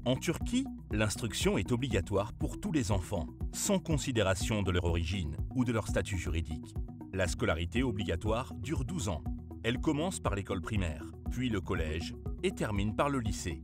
En Turquie, l'instruction est obligatoire pour tous les enfants, sans considération de leur origine ou de leur statut juridique. La scolarité obligatoire dure 12 ans. Elle commence par l'école primaire, puis le collège et termine par le lycée.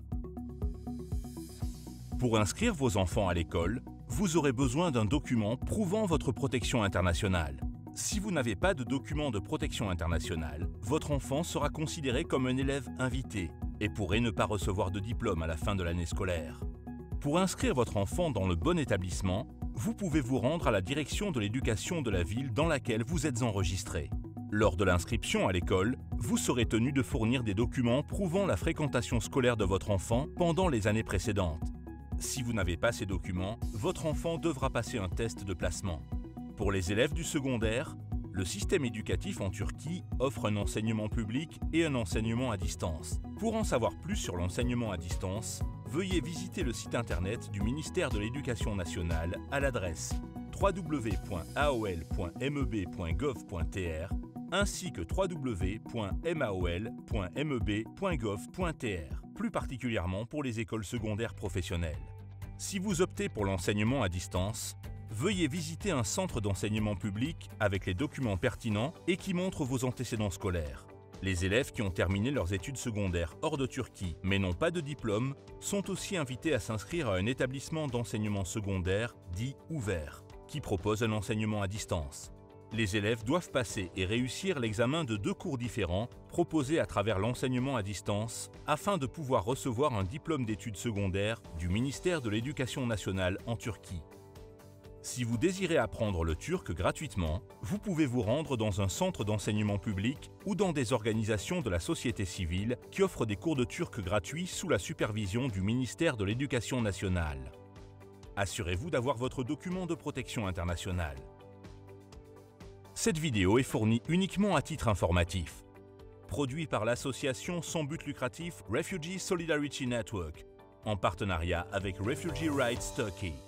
Pour inscrire vos enfants à l'école, vous aurez besoin d'un document prouvant votre protection internationale. Si vous n'avez pas de document de protection internationale, votre enfant sera considéré comme un élève invité et pourrait ne pas recevoir de diplôme à la fin de l'année scolaire. Pour inscrire votre enfant dans le bon établissement, vous pouvez vous rendre à la direction de l'éducation de la ville dans laquelle vous êtes enregistré. Lors de l'inscription à l'école, vous serez tenu de fournir des documents prouvant la fréquentation scolaire de votre enfant pendant les années précédentes. Si vous n'avez pas ces documents, votre enfant devra passer un test de placement. Pour les élèves du secondaire, le système éducatif en Turquie offre un enseignement public et un enseignement à distance. Pour en savoir plus sur l'enseignement à distance, veuillez visiter le site internet du ministère de l'Éducation nationale à l'adresse www.aol.meb.gov.tr ainsi que www.maol.meb.gov.tr, plus particulièrement pour les écoles secondaires professionnelles. Si vous optez pour l'enseignement à distance, veuillez visiter un centre d'enseignement public avec les documents pertinents et qui montrent vos antécédents scolaires. Les élèves qui ont terminé leurs études secondaires hors de Turquie mais n'ont pas de diplôme sont aussi invités à s'inscrire à un établissement d'enseignement secondaire dit ouvert, qui propose un enseignement à distance. Les élèves doivent passer et réussir l'examen de 2 cours différents proposés à travers l'enseignement à distance afin de pouvoir recevoir un diplôme d'études secondaires du ministère de l'Éducation nationale en Turquie. Si vous désirez apprendre le turc gratuitement, vous pouvez vous rendre dans un centre d'enseignement public ou dans des organisations de la société civile qui offrent des cours de turc gratuits sous la supervision du ministère de l'Éducation nationale. Assurez-vous d'avoir votre document de protection internationale. Cette vidéo est fournie uniquement à titre informatif. Produit par l'association sans but lucratif Refugee Solidarity Network, en partenariat avec Refugee Rights Turkey.